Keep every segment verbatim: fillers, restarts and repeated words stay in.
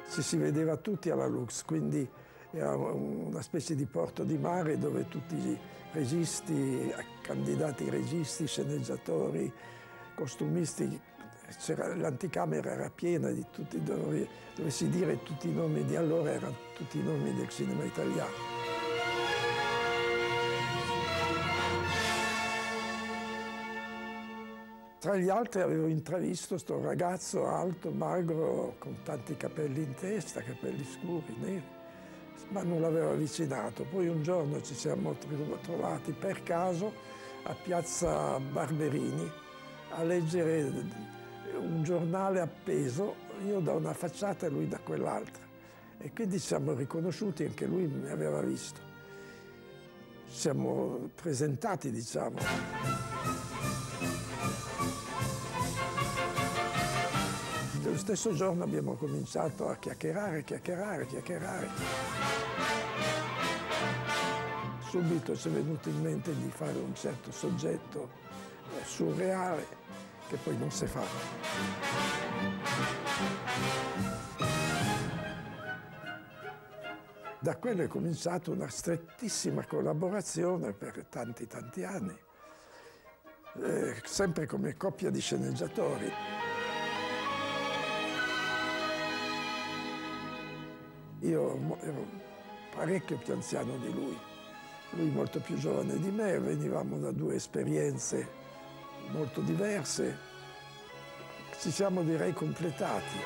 ci si vedeva tutti alla Lux, quindi era una specie di porto di mare dove tutti i registi, candidati registi, sceneggiatori, costumisti, l'anticamera era piena di tutti, dove, dovessi dire tutti i nomi di allora, erano tutti i nomi del cinema italiano. Tra gli altri avevo intravisto questo ragazzo alto, magro, con tanti capelli in testa, capelli scuri, neri, ma non l'avevo avvicinato. Poi un giorno ci siamo trovati per caso a Piazza Barberini a leggere un giornale appeso, io da una facciata e lui da quell'altra. E quindi ci siamo riconosciuti, anche lui mi aveva visto. Ci siamo presentati, diciamo. Lo stesso giorno abbiamo cominciato a chiacchierare, chiacchierare, chiacchierare. Subito ci è venuto in mente di fare un certo soggetto eh, surreale che poi non si fa. Da quello è cominciata una strettissima collaborazione per tanti tanti anni, eh, sempre come coppia di sceneggiatori. Io ero parecchio più anziano di lui, lui molto più giovane di me, venivamo da due esperienze molto diverse, ci siamo direi completati.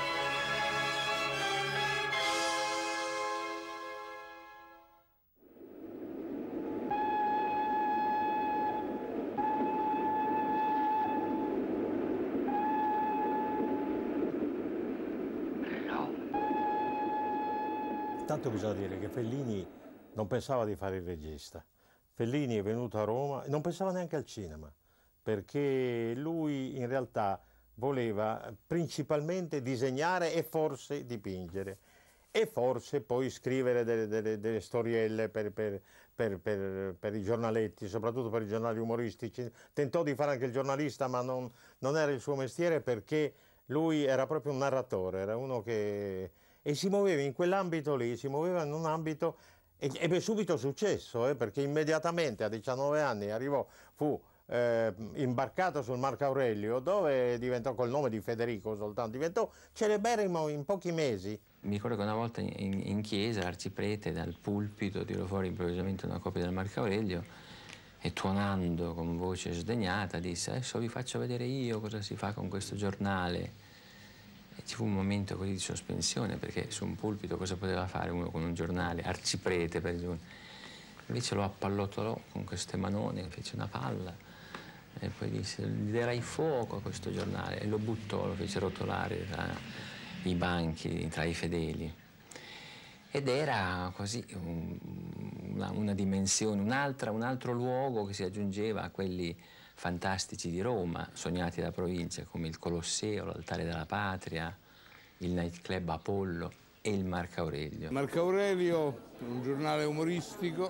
Tanto bisogna dire che Fellini non pensava di fare il regista. Fellini è venuto a Roma, non pensava neanche al cinema, perché lui in realtà voleva principalmente disegnare e forse dipingere, e forse poi scrivere delle, delle, delle storielle per, per, per, per, per i giornaletti, soprattutto per i giornali umoristici. Tentò di fare anche il giornalista, ma non, non era il suo mestiere, perché lui era proprio un narratore, era uno che... e si muoveva in quell'ambito lì, si muoveva in un ambito, e ebbe subito successo, eh, perché immediatamente a diciannove anni arrivò, fu eh, imbarcato sul Marco Aurelio, dove diventò col nome di Federico soltanto, diventò celeberrimo in pochi mesi. Mi ricordo che una volta in, in chiesa l'arciprete dal pulpito tirò fuori improvvisamente una copia del Marco Aurelio e tuonando con voce sdegnata disse: adesso vi faccio vedere io cosa si fa con questo giornale. E ci fu un momento così di sospensione, perché su un pulpito cosa poteva fare uno con un giornale, arciprete per esempio. Invece lo appallottolò con queste manone, fece una palla e poi disse: gli darai fuoco a questo giornale, e lo buttò, lo fece rotolare tra i banchi, tra i fedeli. Ed era così un, una, una dimensione, un'altra, un altro luogo che si aggiungeva a quelli fantastici di Roma, sognati da provincia, come il Colosseo, l'Altare della Patria, il nightclub Apollo e il Marco Aurelio. Marco Aurelio, un giornale umoristico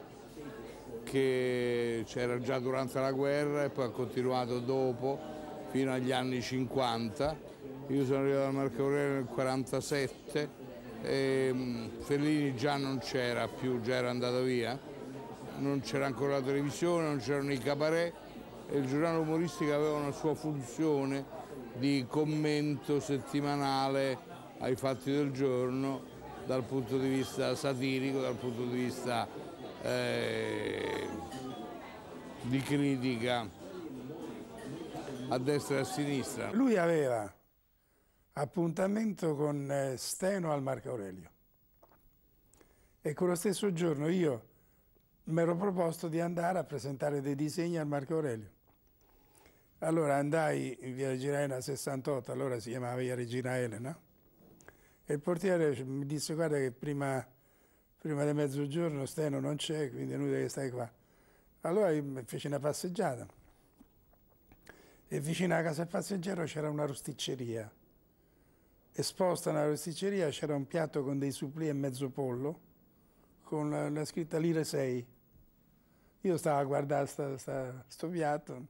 che c'era già durante la guerra e poi ha continuato dopo, fino agli anni cinquanta. Io sono arrivato al Marco Aurelio nel quarantasette e Fellini già non c'era più, già era andato via. Non c'era ancora la televisione, non c'erano i cabaret, e il giornale umoristico aveva una sua funzione di commento settimanale ai fatti del giorno dal punto di vista satirico, dal punto di vista eh, di critica a destra e a sinistra. Lui aveva appuntamento con Steno al Marco Aurelio e quello stesso giorno io mi ero proposto di andare a presentare dei disegni al Marco Aurelio. Allora andai in via Regina Elena sessantotto, allora si chiamava via Regina Elena, e il portiere mi disse: guarda che prima, prima di mezzogiorno Steno non c'è, quindi è inutile che stai qua. Allora io mi feci una passeggiata e vicino alla casa del passeggero c'era una rosticceria. Esposta nella rosticceria c'era un piatto con dei supplì e mezzo pollo con la, la scritta lire sei. Io stavo a guardare sta, sta, sto piatto,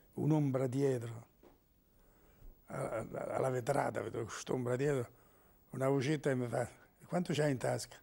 un'ombra dietro, alla, alla vetrata, vedo quest'ombra dietro, una vocetta e mi fa: quanto c'hai in tasca?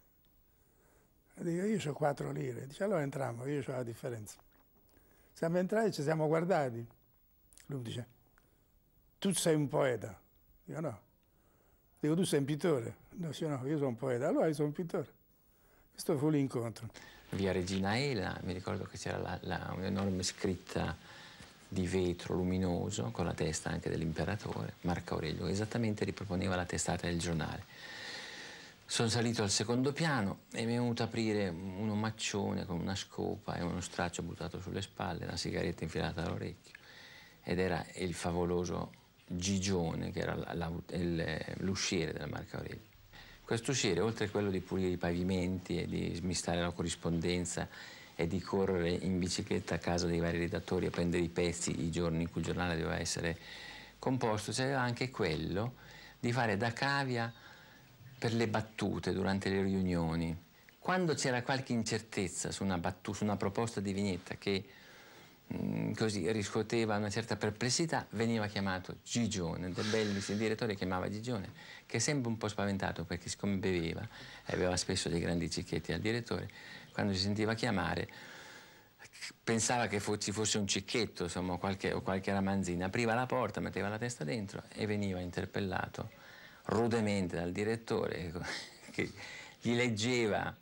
E dico: io ho quattro lire. Dice: allora entriamo, io ho la differenza. Siamo entrati e ci siamo guardati. Lui mi dice: tu sei un poeta? Dico: no. Dico: tu sei un pittore? No, sì, no, io sono un poeta. Allora io sono un pittore. Questo fu l'incontro. Via Regina Ela, mi ricordo che c'era un'enorme scritta di vetro luminoso con la testa anche dell'imperatore Marco Aurelio, che esattamente riproponeva la testata del giornale. Sono salito al secondo piano e mi è venuto a aprire un omaccione con una scopa e uno straccio buttato sulle spalle, una sigaretta infilata all'orecchio, ed era il favoloso Gigione, che era l'usciere del Marco Aurelio. Questo usciere, oltre a quello di pulire i pavimenti e di smistare la corrispondenza e di correre in bicicletta a casa dei vari redattori a prendere i pezzi i giorni in cui il giornale doveva essere composto, c'era anche quello di fare da cavia per le battute durante le riunioni. Quando c'era qualche incertezza su una, battuta, su una proposta di vignetta che mh, così riscuoteva una certa perplessità, veniva chiamato Gigione. De Bellis, il direttore, chiamava Gigione, che sembra un po' spaventato perché siccome beveva e aveva spesso dei grandi cicchetti al direttore, quando si sentiva chiamare pensava che ci fosse un cicchetto, insomma, qualche, o qualche ramanzina. Apriva la porta, metteva la testa dentro e veniva interpellato rudemente dal direttore, che gli leggeva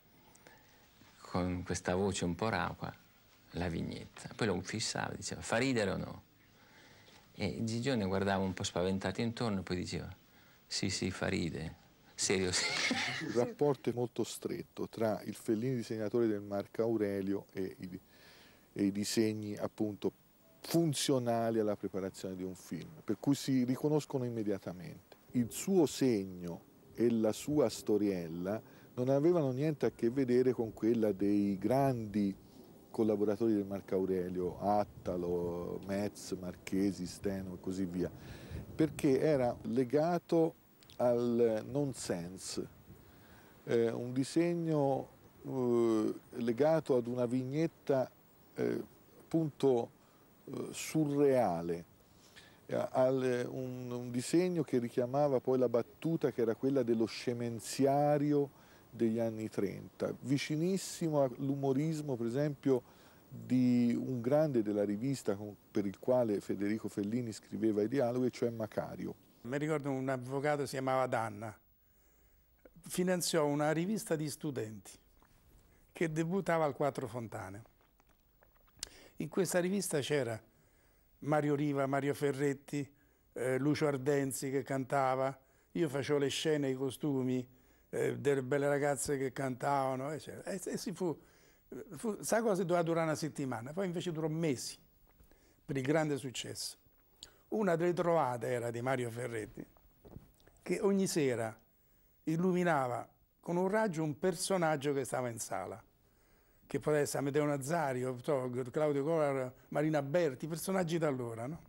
con questa voce un po' rauca la vignetta. Poi lo fissava, diceva: fa ridere o no? E Gigione guardava un po' spaventato intorno e poi diceva: sì, sì, fa ridere. Serio, sì. Il rapporto è molto stretto tra il Fellini disegnatore del Marco Aurelio e i, e i disegni appunto funzionali alla preparazione di un film, per cui si riconoscono immediatamente. Il suo segno e la sua storiella non avevano niente a che vedere con quella dei grandi collaboratori del Marco Aurelio, Attalo, Metz, Marchesi, Steno e così via, perché era legato al nonsense, eh, un disegno eh, legato ad una vignetta eh, appunto eh, surreale, eh, al, un, un disegno che richiamava poi la battuta che era quella dello scemenziario degli anni trenta, vicinissimo all'umorismo per esempio di un grande della rivista con, per il quale Federico Fellini scriveva i dialoghi, cioè Macario. Mi ricordo un avvocato, si chiamava Danna, finanziò una rivista di studenti che debuttava al Quattro Fontane. In questa rivista c'era Mario Riva, Mario Ferretti, eh, Lucio Ardenzi che cantava, io facevo le scene, i costumi eh, delle belle ragazze che cantavano, eccetera. E, e si fu, fu, sa cosa doveva durare una settimana, poi invece durò mesi per il grande successo. Una delle trovate era di Mario Ferretti, che ogni sera illuminava con un raggio un personaggio che stava in sala, che poteva essere Amedeo Nazario, Claudio Colar, Marina Berti, personaggi da allora, no?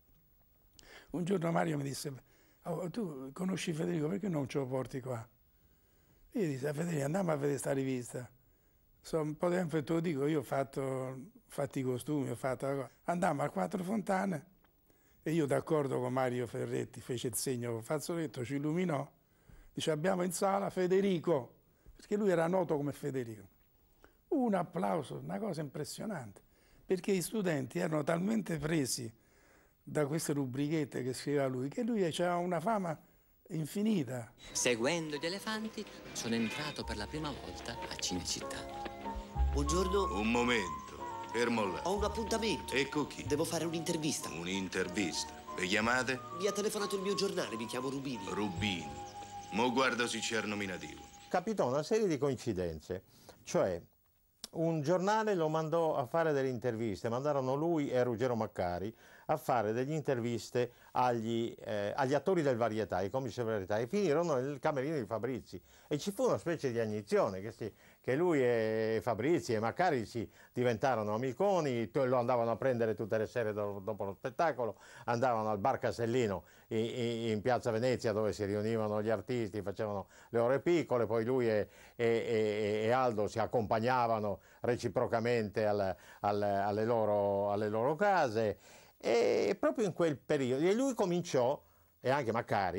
Un giorno Mario mi disse: oh, tu conosci Federico, perché non ce lo porti qua? E io dissi: Federico, andiamo a vedere questa rivista. So, un po' di tempo te lo dico, io ho fatto, fatto i costumi, ho fatto la cosa. Andammo al Quattro Fontane e io, d'accordo con Mario Ferretti, fece il segno con il fazzoletto, ci illuminò, dice: abbiamo in sala Federico, perché lui era noto come Federico. Un applauso, una cosa impressionante, perché gli studenti erano talmente presi da queste rubrichette che scriveva lui, che lui aveva una fama infinita. Seguendo gli elefanti, sono entrato per la prima volta a Cinecittà. Buongiorno. Un momento, fermo là. Ho un appuntamento. E con chi? Devo fare un'intervista. Un'intervista. E chiamate? Mi ha telefonato il mio giornale, mi chiamo Rubini. Rubini. Mo guarda se c'è il nominativo. Capitò una serie di coincidenze, cioè un giornale lo mandò a fare delle interviste, mandarono lui e Ruggero Maccari a fare delle interviste agli, eh, agli attori del varietà, ai comici del varietà, e finirono nel camerino di Fabrizi e ci fu una specie di agnizione che, si, che lui e Fabrizi e Maccari si diventarono amiconi, lo andavano a prendere tutte le sere do, dopo lo spettacolo, andavano al Bar Castellino in, in piazza Venezia dove si riunivano gli artisti, facevano le ore piccole, poi lui e, e, e Aldo si accompagnavano reciprocamente al, al, alle, loro, alle loro case. E proprio in quel periodo, e lui cominciò, e anche Maccari,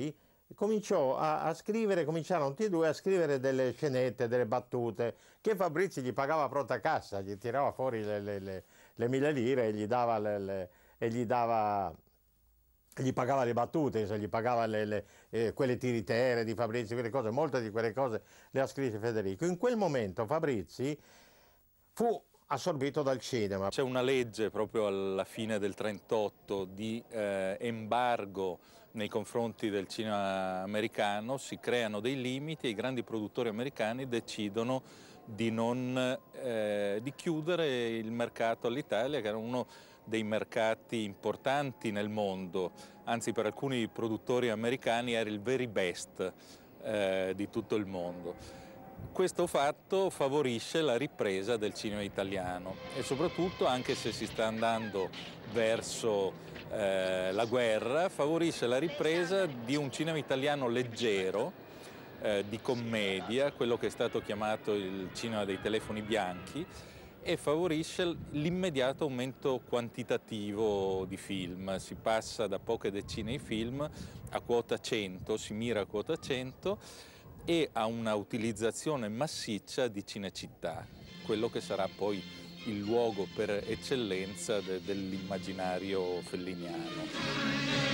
cominciò a, a scrivere, cominciarono tutti e due a scrivere delle scenette, delle battute, che Fabrizi gli pagava pronta cassa, gli tirava fuori le, le, le, le mille lire e gli dava, le, le, e gli, dava gli pagava le battute, gli pagava le, le, eh, quelle tiritere di Fabrizi, quelle cose, molte di quelle cose le ha scritte Federico. In quel momento Fabrizi fu assorbito dal cinema. C'è una legge proprio alla fine del trentotto di eh, embargo nei confronti del cinema americano, si creano dei limiti e i grandi produttori americani decidono di, non, eh, di chiudere il mercato all'Italia, che era uno dei mercati importanti nel mondo, anzi per alcuni produttori americani era il very best eh, di tutto il mondo. Questo fatto favorisce la ripresa del cinema italiano e soprattutto, anche se si sta andando verso eh, la guerra, favorisce la ripresa di un cinema italiano leggero, eh, di commedia, quello che è stato chiamato il cinema dei telefoni bianchi, e favorisce l'immediato aumento quantitativo di film. Si passa da poche decine di film a quota cento, si mira a quota cento, e a una utilizzazione massiccia di Cinecittà, quello che sarà poi il luogo per eccellenza de, dell'immaginario felliniano.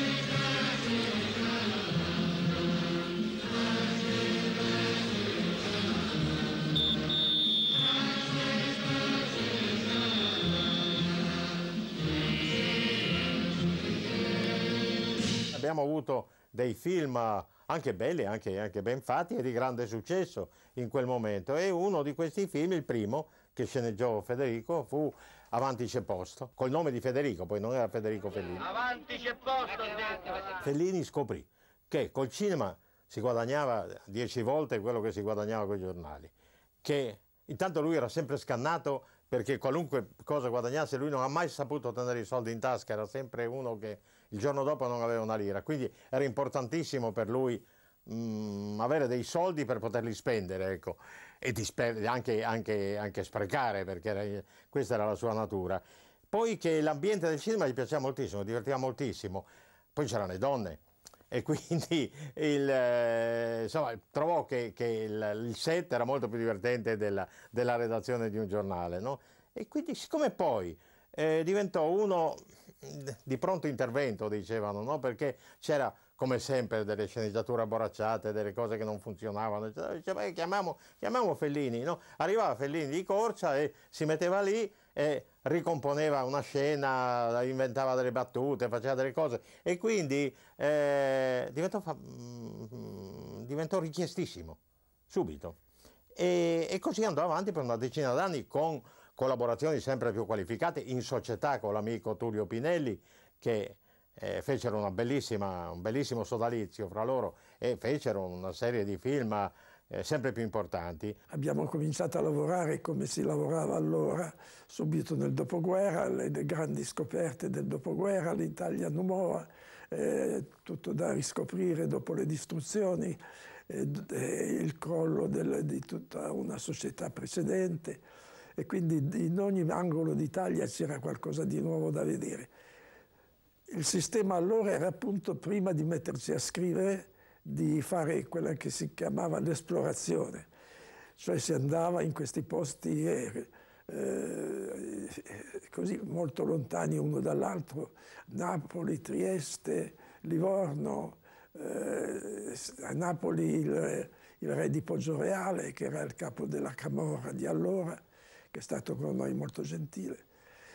Abbiamo avuto dei film anche belli, anche, anche ben fatti e di grande successo in quel momento, e uno di questi film, il primo che sceneggiò Federico, fu Avanti c'è posto, col nome di Federico, poi non era Federico Fellini. Avanti c'è posto! Fellini scoprì che col cinema si guadagnava dieci volte quello che si guadagnava con i giornali, che intanto lui era sempre scannato perché qualunque cosa guadagnasse lui non ha mai saputo tenere i soldi in tasca, era sempre uno che il giorno dopo non aveva una lira, quindi era importantissimo per lui mh, avere dei soldi per poterli spendere, ecco, e di anche, anche, anche sprecare, perché era, questa era la sua natura. Poi che l'ambiente del cinema gli piaceva moltissimo, divertiva moltissimo, poi c'erano le donne e quindi il, eh, insomma, trovò che, che il, il set era molto più divertente della, della redazione di un giornale, no? E quindi siccome poi eh, diventò uno di pronto intervento, dicevano, no? Perché c'era come sempre delle sceneggiature abborracciate, delle cose che non funzionavano, diceva, eh, chiamiamo, chiamiamo Fellini, no? Arrivava Fellini di corsa e si metteva lì e ricomponeva una scena, inventava delle battute, faceva delle cose, e quindi eh, diventò, diventò richiestissimo subito, e, e così andò avanti per una decina d'anni con collaborazioni sempre più qualificate, in società con l'amico Tullio Pinelli, che eh, fecero una bellissima, un bellissimo sodalizio fra loro e fecero una serie di film eh, sempre più importanti. Abbiamo cominciato a lavorare come si lavorava allora, subito nel dopoguerra, le, le grandi scoperte del dopoguerra, l'Italia nuova, eh, tutto da riscoprire dopo le distruzioni, eh, eh, il crollo del, di tutta una società precedente, e quindi in ogni angolo d'Italia c'era qualcosa di nuovo da vedere. Il sistema allora era appunto, prima di mettersi a scrivere, di fare quella che si chiamava l'esplorazione, cioè si andava in questi posti eh, eh, così molto lontani uno dall'altro, Napoli, Trieste, Livorno, eh, a Napoli il, il re di Poggioreale, che era il capo della camorra di allora, che è stato con noi molto gentile,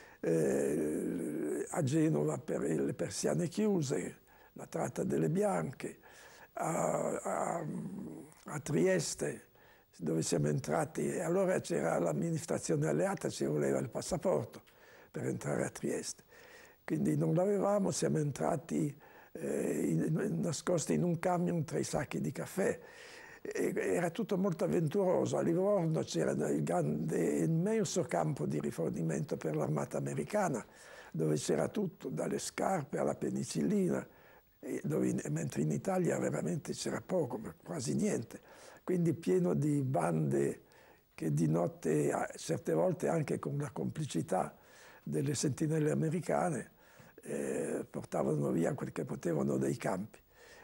eh, a Genova per le persiane chiuse, la tratta delle bianche, a, a, a Trieste, dove siamo entrati, e allora c'era l'amministrazione alleata, ci voleva il passaporto per entrare a Trieste. Quindi non l'avevamo, siamo entrati eh, in, nascosti in un camion tra i sacchi di caffè. Era tutto molto avventuroso. A Livorno c'era il grande, immenso campo di rifornimento per l'armata americana, dove c'era tutto, dalle scarpe alla penicillina, e dove, mentre in Italia veramente c'era poco, quasi niente. Quindi pieno di bande che di notte, certe volte anche con la complicità delle sentinelle americane, eh, portavano via quel che potevano dai campi.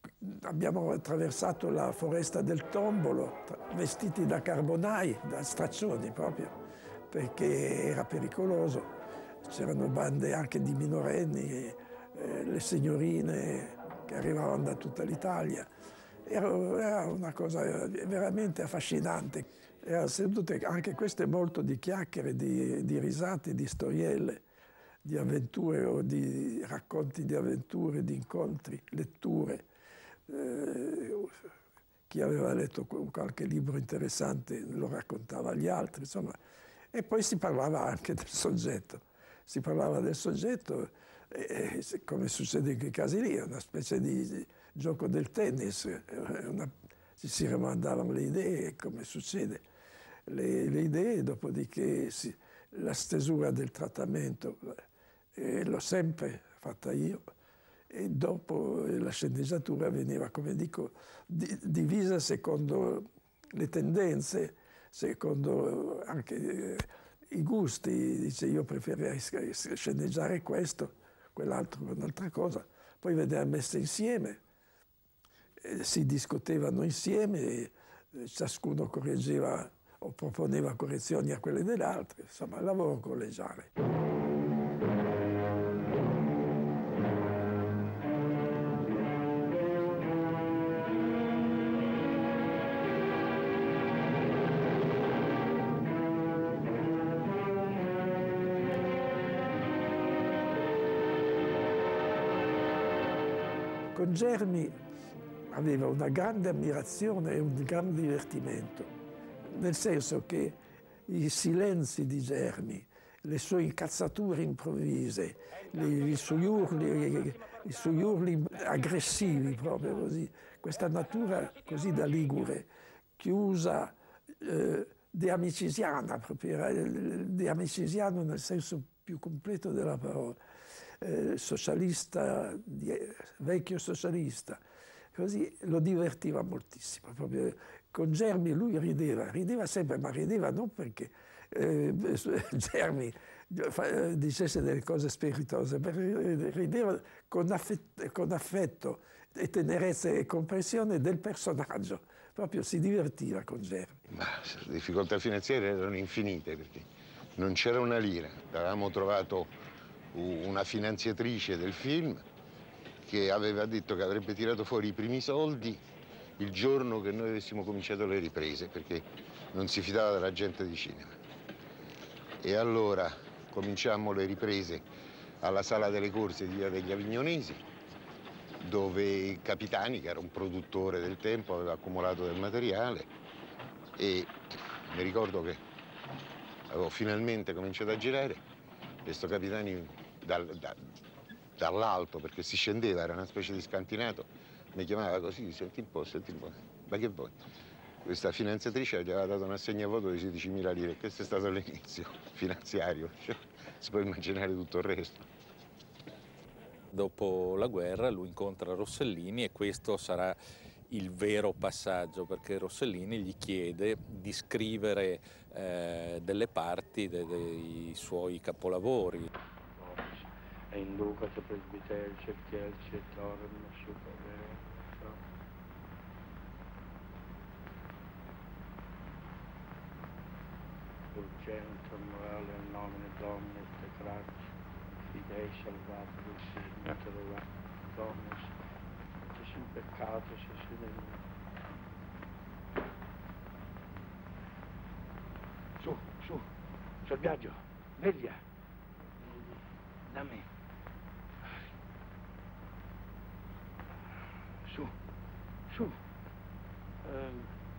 abbiamo attraversato la foresta del Tombolo, vestiti da carbonai, da straccioni proprio, perché era pericoloso. C'erano bande anche di minorenni, eh, le signorine che arrivavano da tutta l'Italia. Era, era una cosa veramente affascinante. Erano sedute anche queste molto di chiacchiere, di, di risate, di storielle, di avventure o di racconti di avventure, di incontri, letture. Eh, chi aveva letto qualche libro interessante lo raccontava agli altri, insomma. E poi si parlava anche del soggetto. Si parlava del soggetto, e, come succede in quei casi lì, una specie di gioco del tennis, una, ci si rimandavano le idee, come succede. Le, le idee, dopodiché si, la stesura del trattamento eh, l'ho sempre fatta io, e dopo la sceneggiatura veniva, come dico, di, divisa secondo le tendenze, secondo anche eh, i gusti. Dice, io preferirei sceneggiare questo, quell'altro, un'altra cosa, poi vedere messe insieme, eh, si discutevano insieme, e, eh, ciascuno correggeva o proponeva correzioni a quelle dell'altro, insomma, lavoro collegiale. Con Germi aveva una grande ammirazione e un grande divertimento, nel senso che i silenzi di Germi, le sue incazzature improvvise, i, i, suoi urli, i suoi urli aggressivi proprio così, questa natura così da ligure, chiusa, eh, deamicisiana proprio, era deamicisiano nel senso più completo della parola. Eh, socialista, di, vecchio socialista, così lo divertiva moltissimo. Proprio. Con Germi lui rideva, rideva sempre, ma rideva non perché eh, Germi dicesse delle cose spiritose, perché rideva con affetto, con affetto e tenerezza e comprensione del personaggio, proprio si divertiva con Germi. Ma le difficoltà finanziarie erano infinite, perché non c'era una lira. Avevamo trovato una finanziatrice del film che aveva detto che avrebbe tirato fuori i primi soldi il giorno che noi avessimo cominciato le riprese, perché non si fidava della gente di cinema. E allora cominciammo le riprese alla Sala delle Corse di Via degli Avignonesi, dove Capitani, che era un produttore del tempo, aveva accumulato del materiale, e mi ricordo che avevo finalmente cominciato a girare e sto Capitani dal, da, dall'alto, perché si scendeva, era una specie di scantinato, mi chiamava così, senti un po', senti un po', ma che vuoi? Questa finanziatrice gli aveva dato un assegno a voto di sedicimila lire, questo è stato l'inizio finanziario, cioè, si può immaginare tutto il resto. Dopo la guerra lui incontra Rossellini e questo sarà il vero passaggio, perché Rossellini gli chiede di scrivere eh, delle parti de, dei suoi capolavori. Inducat presbiterce, chielce, torm, supere, urgentum morale nomine Domini et cratis, fidei salvatus, interrogat Dominus, et in peccatus et in Su, su, sul viaggio, veglia, da me. Su, su. Um.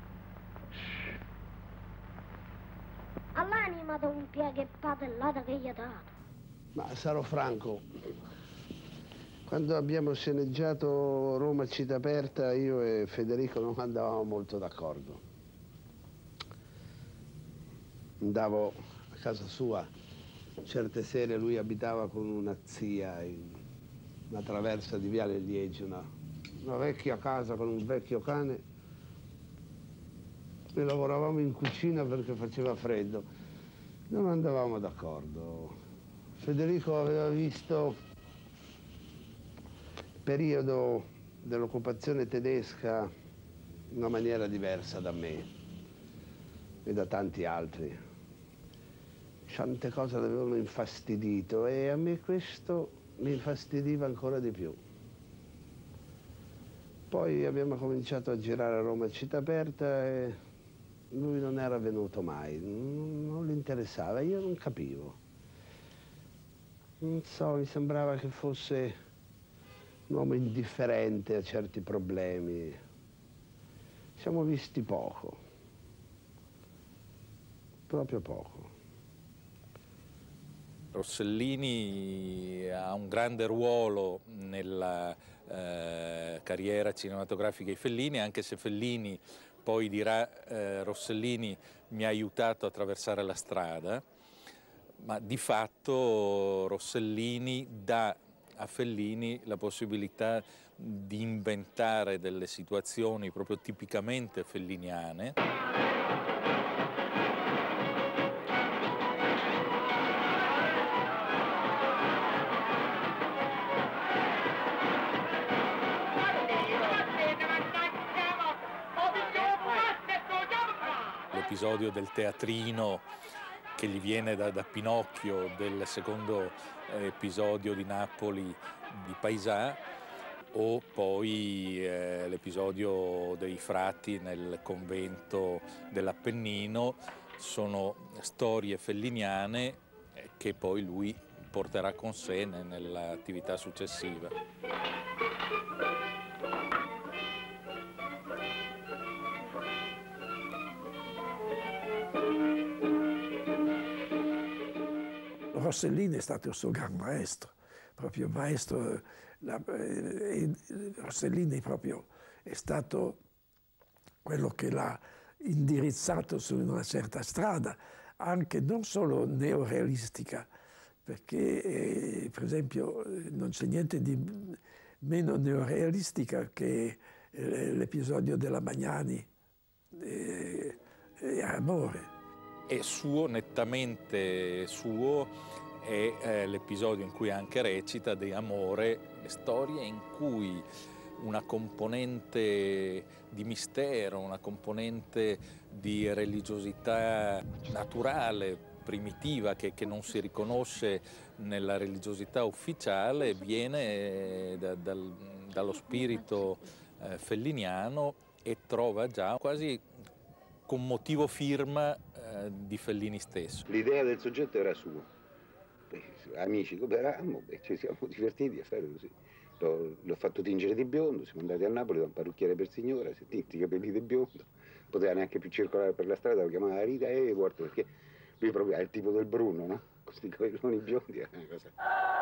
All'anima da un piega padellata che gli ha dato. Ma sarò franco, quando abbiamo sceneggiato Roma Città Aperta, io e Federico non andavamo molto d'accordo. Andavo a casa sua, certe sere lui abitava con una zia in una traversa di Viale Liegi, una, una vecchia casa con un vecchio cane, e lavoravamo in cucina perché faceva freddo. Non andavamo d'accordo. Federico aveva visto il periodo dell'occupazione tedesca in una maniera diversa da me e da tanti altri. Tante cose l'avevano infastidito e a me questo mi infastidiva ancora di più. Poi abbiamo cominciato a girare a Roma Città Aperta e lui non era venuto mai, non, non gli interessava, io non capivo. Non so, mi sembrava che fosse un uomo indifferente a certi problemi. Ci siamo visti poco, proprio poco. Rossellini ha un grande ruolo nella eh, carriera cinematografica di Fellini, anche se Fellini poi dirà eh, Rossellini mi ha aiutato a attraversare la strada, ma di fatto Rossellini dà a Fellini la possibilità di inventare delle situazioni proprio tipicamente felliniane. L'episodio del teatrino che gli viene da, da Pinocchio, del secondo eh, episodio di Napoli di Paesà, o poi eh, l'episodio dei frati nel convento dell'Appennino, sono storie felliniane eh, che poi lui porterà con sé nell'attività successiva. Rossellini è stato il suo gran maestro, proprio maestro. La, eh, Rossellini proprio è stato quello che l'ha indirizzato su una certa strada, anche non solo neorealistica, perché eh, per esempio non c'è niente di meno neorealistica che eh, l'episodio della Magnani e, e Amore. È suo, nettamente suo, è eh, l'episodio in cui anche recita di Amore, storie in cui una componente di mistero, una componente di religiosità naturale, primitiva, che, che non si riconosce nella religiosità ufficiale, viene da, dal, dallo spirito eh, felliniano e trova già quasi con motivo firma eh, di Fellini stesso. L'idea del soggetto era sua. Amici cooperammo e ci siamo divertiti a fare così. L'ho fatto tingere di biondo, siamo andati a Napoli da un parrucchiere per signora, si è tinti i capelli di biondo, poteva neanche più circolare per la strada, lo chiamava Rita e guarda perché lui proprio è il tipo del Bruno, no? Con questi capelloni biondi è una cosa.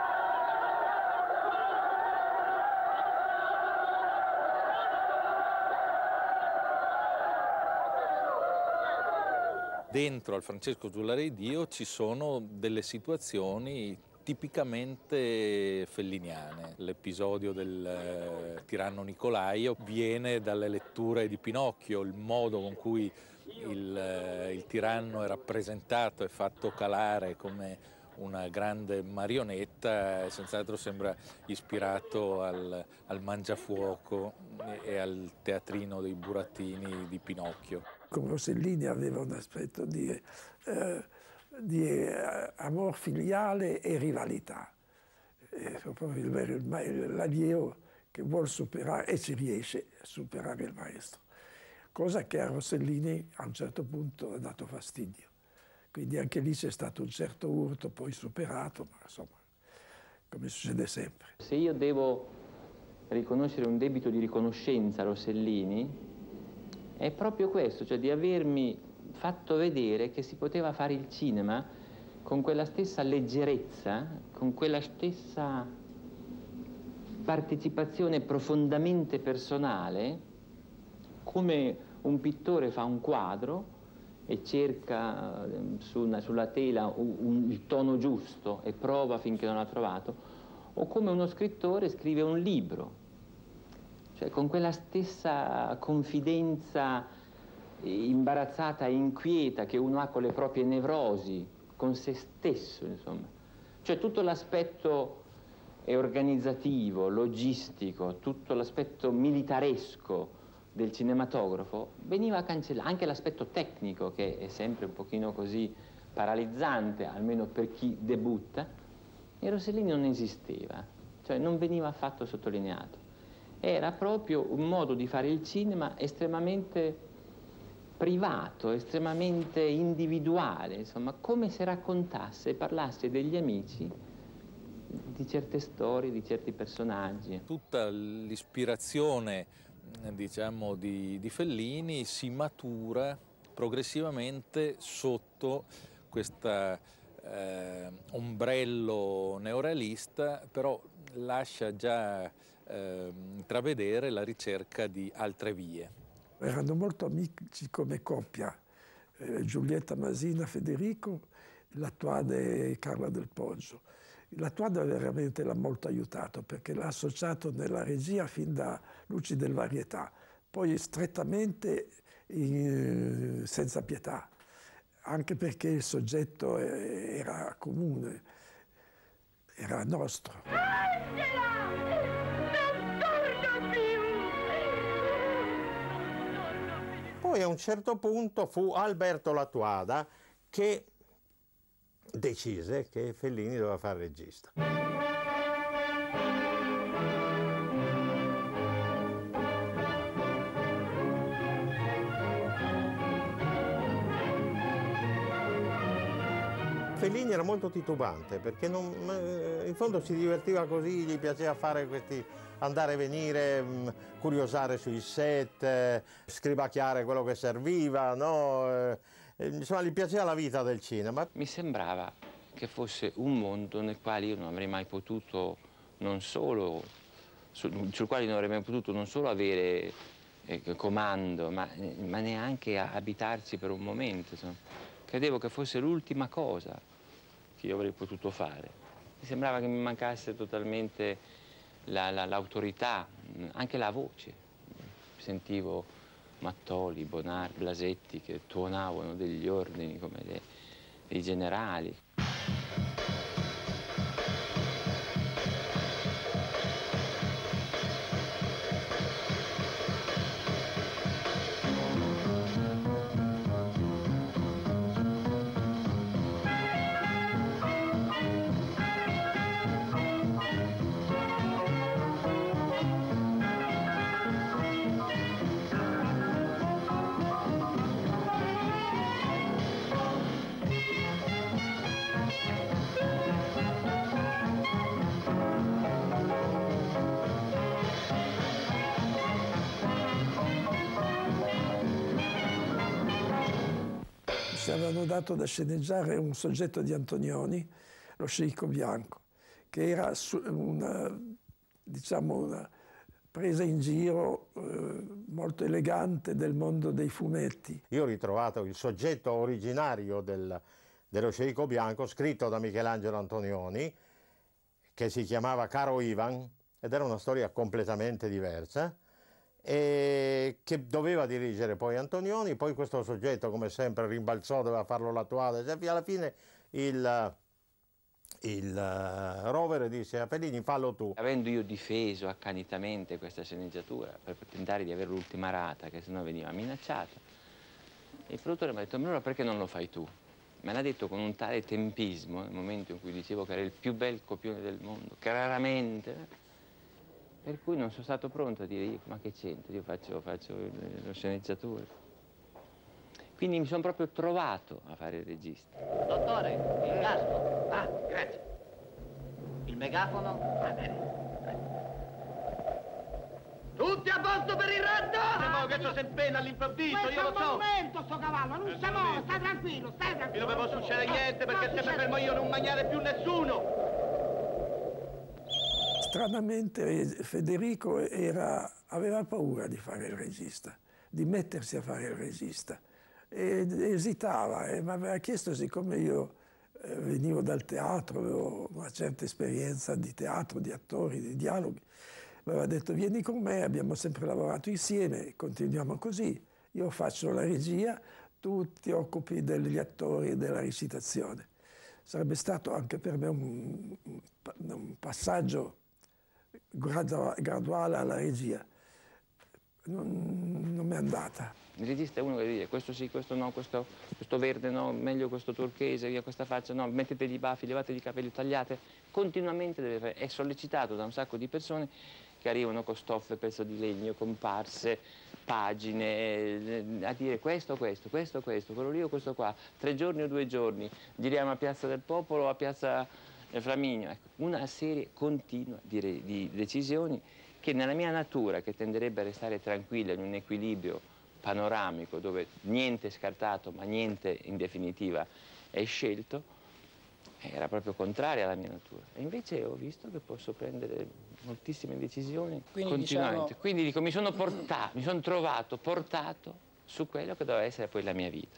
Dentro al Francesco Giullare di Dio ci sono delle situazioni tipicamente felliniane. L'episodio del eh, tiranno Nicolaio viene dalle letture di Pinocchio, il modo con cui il, eh, il tiranno è rappresentato e fatto calare come una grande marionetta, senz'altro sembra ispirato al, al Mangiafuoco e al teatrino dei burattini di Pinocchio. Con Rossellini aveva un aspetto di, eh, di eh, amor filiale e rivalità. È proprio l'allievo che vuole superare e ci riesce a superare il maestro, cosa che a Rossellini a un certo punto ha dato fastidio. Quindi anche lì c'è stato un certo urto, poi superato, ma insomma, come succede sempre. Se io devo riconoscere un debito di riconoscenza a Rossellini, è proprio questo, cioè di avermi fatto vedere che si poteva fare il cinema con quella stessa leggerezza, con quella stessa partecipazione profondamente personale, come un pittore fa un quadro e cerca su una, sulla tela un, un, il tono giusto e prova finché non l'ha trovato, o come uno scrittore scrive un libro. Cioè, con quella stessa confidenza imbarazzata e inquieta che uno ha con le proprie nevrosi, con se stesso, insomma. Cioè, tutto l'aspetto e organizzativo, logistico, tutto l'aspetto militaresco del cinematografo veniva cancellato, anche l'aspetto tecnico, che è sempre un pochino così paralizzante, almeno per chi debutta, e Rossellini non esisteva, cioè non veniva affatto sottolineato. Era proprio un modo di fare il cinema estremamente privato, estremamente individuale, insomma, come se raccontasse e parlasse degli amici di certe storie, di certi personaggi. Tutta l'ispirazione, diciamo, di, di Fellini si matura progressivamente sotto questo eh, ombrello neorealista, però lascia già eh, intravedere la ricerca di altre vie. Erano molto amici come coppia, eh, Giulietta Masina, Federico, Lattuade e Carla Del Poggio. Lattuade veramente l'ha molto aiutato perché l'ha associato nella regia fin da Luci del Varietà, poi strettamente in, senza pietà, anche perché il soggetto era comune, era nostro. Poi a un certo punto fu Alberto Lattuada che decise che Fellini doveva fare regista. Fellini era molto titubante perché non, in fondo si divertiva così, gli piaceva fare questi andare e venire, mh, curiosare sui set, eh, scribacchiare quello che serviva, no? Eh, insomma, gli piaceva la vita del cinema. Mi sembrava che fosse un mondo nel quale io non avrei mai potuto, non solo, sul, sul quale non avrei mai potuto non solo avere eh, comando, ma, ma neanche abitarci per un momento. Insomma. Credevo che fosse l'ultima cosa che io avrei potuto fare. Mi sembrava che mi mancasse totalmente l'autorità, la, la, anche la voce. Sentivo Mattoli, Bonar, Blasetti che tuonavano degli ordini come dei, dei generali. Ci avevano dato da sceneggiare un soggetto di Antonioni, Lo sceicco bianco, che era una, diciamo, una presa in giro eh, molto elegante del mondo dei fumetti. Io ho ritrovato il soggetto originario del, dello sceicco bianco, scritto da Michelangelo Antonioni, che si chiamava Caro Ivan, ed era una storia completamente diversa, e che doveva dirigere poi Antonioni. Poi questo soggetto, come sempre, rimbalzò, doveva farlo Lattuada, e alla fine il, il uh, Rovere disse a Fellini: fallo tu. Avendo io difeso accanitamente questa sceneggiatura per tentare di avere l'ultima rata, che sennò veniva minacciata, il produttore mi ha detto: ma allora perché non lo fai tu? Me l'ha detto con un tale tempismo, nel momento in cui dicevo che era il più bel copione del mondo, che raramente... Per cui non sono stato pronto a dire: io, ma che c'entro, io faccio, faccio lo sceneggiatore. Quindi mi sono proprio trovato a fare il regista. Dottore, il casco. Ah, grazie. Il megafono? Va bene. Tutti a posto per il ratto? Che sto sempre all'improvviso, io lo so. Questo è un monumento, sto cavallo, non si muove, stai tranquillo, stai tranquillo. Non può succedere niente perché se mi fermo io non mangiare più nessuno. Stranamente Federico era, aveva paura di fare il regista, di mettersi a fare il regista. E esitava, e mi aveva chiesto, siccome io eh, venivo dal teatro, avevo una certa esperienza di teatro, di attori, di dialoghi, mi aveva detto: vieni con me, abbiamo sempre lavorato insieme, continuiamo così. Io faccio la regia, tu ti occupi degli attori e della recitazione. sarebbe stato anche per me un, un passaggio graduale alla regia. Non, non mi è andata. Il regista è uno che dice questo sì, questo no, questo, questo verde no, meglio questo turchese, via questa faccia no, mettetegli i baffi, levategli i capelli, tagliate. Continuamente deve fare, è sollecitato da un sacco di persone che arrivano con stoffe, pezzo di legno, comparse, pagine, a dire questo, questo, questo, questo, quello lì o questo qua, tre giorni o due giorni, giriamo a Piazza del Popolo o a Piazza Flaminio. Ecco, una serie continua di, di decisioni che nella mia natura, che tenderebbe a restare tranquilla in un equilibrio panoramico dove niente è scartato ma niente in definitiva è scelto, era proprio contraria alla mia natura. E invece ho visto che posso prendere moltissime decisioni Quindi, continuamente. diciamo... Quindi dico, mi sono portato, mi sono trovato portato su quello che doveva essere poi la mia vita.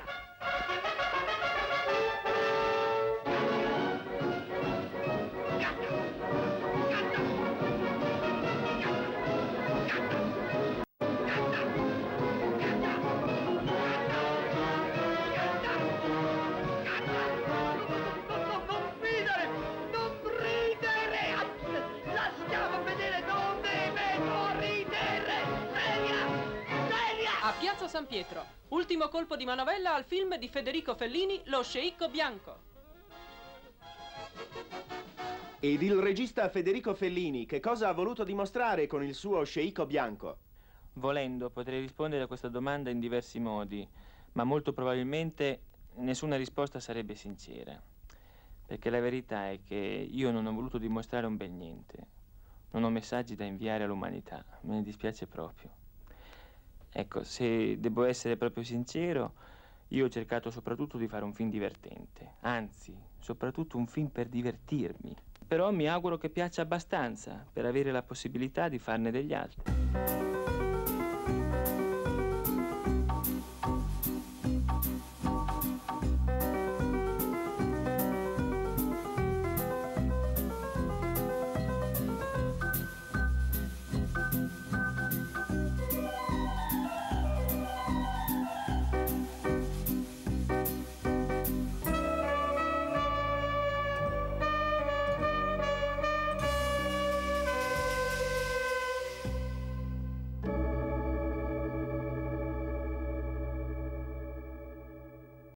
Piazza San Pietro, ultimo colpo di manovella al film di Federico Fellini, Lo sceicco bianco. Ed il regista Federico Fellini che cosa ha voluto dimostrare con il suo sceicco bianco? Volendo potrei rispondere a questa domanda in diversi modi, ma molto probabilmente nessuna risposta sarebbe sincera. Perché la verità è che io non ho voluto dimostrare un bel niente. Non ho messaggi da inviare all'umanità, me ne dispiace proprio. Ecco, se devo essere proprio sincero, io ho cercato soprattutto di fare un film divertente, anzi, soprattutto un film per divertirmi. Però mi auguro che piaccia abbastanza per avere la possibilità di farne degli altri.